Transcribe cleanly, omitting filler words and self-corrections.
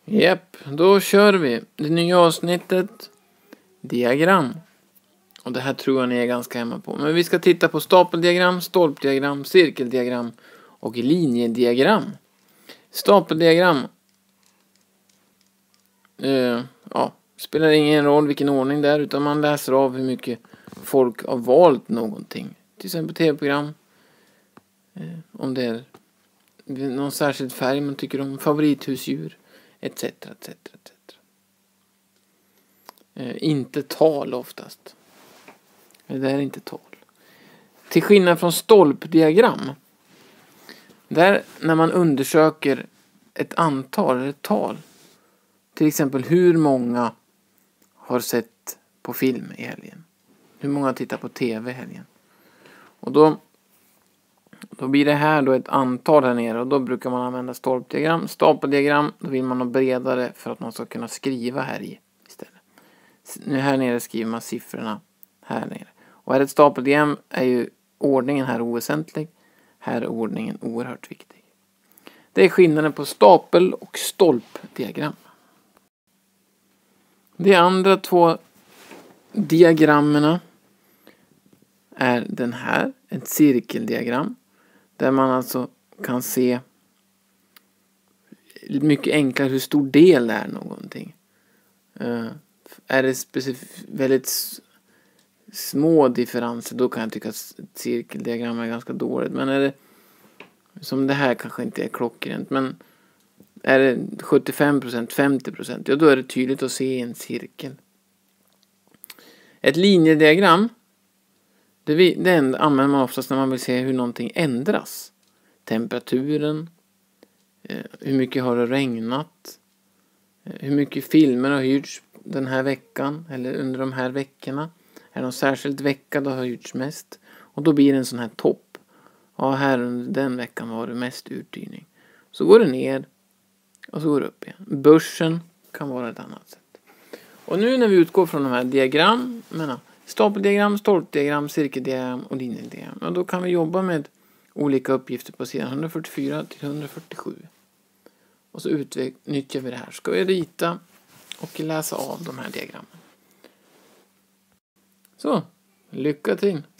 Japp, då kör vi det nya avsnittet diagram. Och det här tror jag ni är ganska hemma på. Men vi ska titta på stapeldiagram, stolpdiagram, cirkeldiagram och linjediagram. Stapeldiagram. Spelar ingen roll vilken ordning det är, utan man läser av hur mycket folk har valt någonting. Till exempel tv-program. Om det är någon särskild färg man tycker om, favorithusdjur, etc. Inte tal oftast. Det är inte tal. Till skillnad från stolpdiagram, där när man undersöker ett antal eller ett tal, till exempel hur många har sett på film i helgen, hur många tittar på tv i helgen, och då blir det här då ett antal här nere, och då brukar man använda stolpdiagram. Stapeldiagram, då vill man ha bredare för att man ska kunna skriva här i istället. Nu här nere skriver man siffrorna här nere. Och här ett stapeldiagram är ju ordningen här oväsentlig. Här är ordningen oerhört viktig. Det är skillnaden på stapel- och stolpdiagram. De andra två diagrammen är den här, ett cirkeldiagram. Där man alltså kan se mycket enklare hur stor del är någonting. Är det väldigt små differenser, då kan jag tycka att ett cirkeldiagram är ganska dåligt. Men är det, som det här kanske inte är klockrent, men är det 75%, 50%, ja, då är det tydligt att se en cirkel. Ett linjediagram, det använder man oftast när man vill se hur någonting ändras. Temperaturen, hur mycket har det regnat, hur mycket filmer har hyrts den här veckan eller under de här veckorna. Är det någon särskild vecka då har hyrts mest? Och då blir det en sån här topp. Ja, här under den veckan var det mest uthyrning. Så går det ner och så går det upp igen. Börsen kan vara ett annat sätt. Och nu när vi utgår från de här diagrammen, stapeldiagram, stolpdiagram, cirkeldiagram och linjediagram, och då kan vi jobba med olika uppgifter på sidan 144 till 147. Och så utnyttjar vi det här. Ska vi rita och läsa av de här diagrammen. Så, lycka till!